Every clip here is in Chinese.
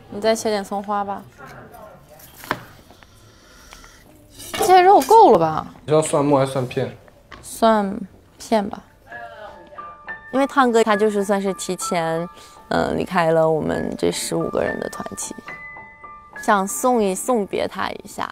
你再切点葱花吧。这些肉够了吧？ 你要蒜末还是蒜片？ 蒜片吧。因为汤哥他就是算是提前，离开了我们这15个人的团体，想送别他一下。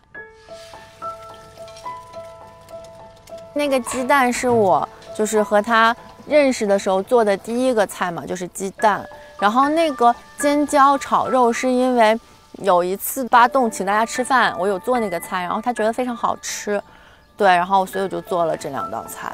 那个鸡蛋是我就是和他认识的时候做的第一个菜嘛，就是鸡蛋。然后那个尖椒炒肉是因为有一次巴栋请大家吃饭，我有做那个菜，然后他觉得非常好吃，对，然后所以我就做了这2道菜。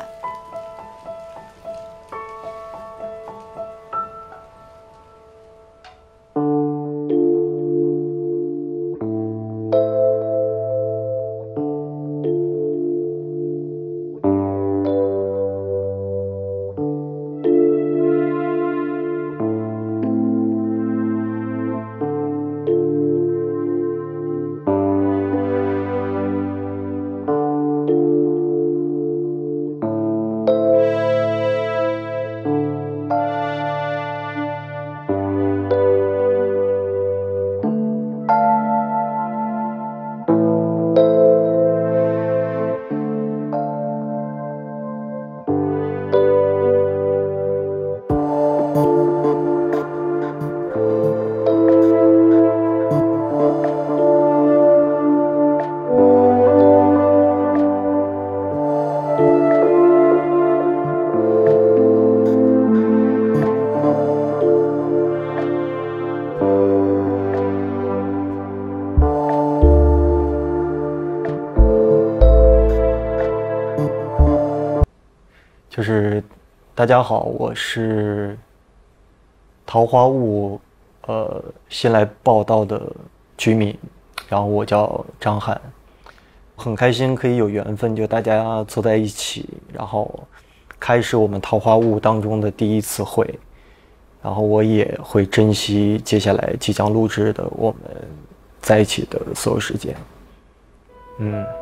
就是大家好，我是桃花坞新来报道的居民，然后我叫张翰，很开心可以有缘分，就大家坐在一起，然后开始我们桃花坞当中的第一次会，然后我也会珍惜接下来即将录制的我们在一起的所有时间。